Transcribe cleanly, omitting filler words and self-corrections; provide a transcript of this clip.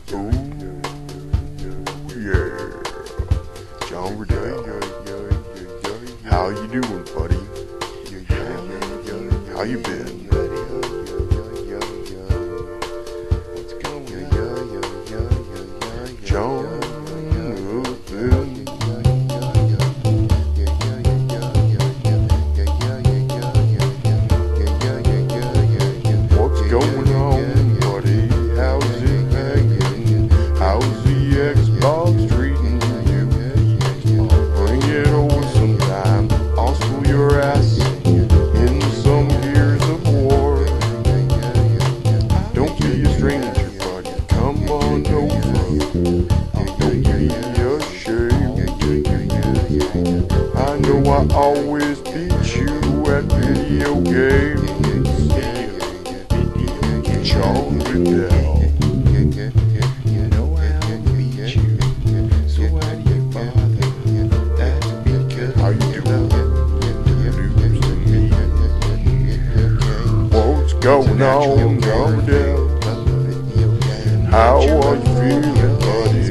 Ooh, yeah. John Riddell. How you doing, buddy? How you been? John What's going on, buddy? How's it hanging? How's the Xbox treating you? Bring it over sometime. I'll school your ass in some Gears of War. Don't be a stranger, buddy. Come on over. Don't be ashamed. I know I always beat you at video games. John Riddell. You know I beat you, so why do you bother? That's because How you doing? What's going on, John Riddell? How are you feeling, buddy?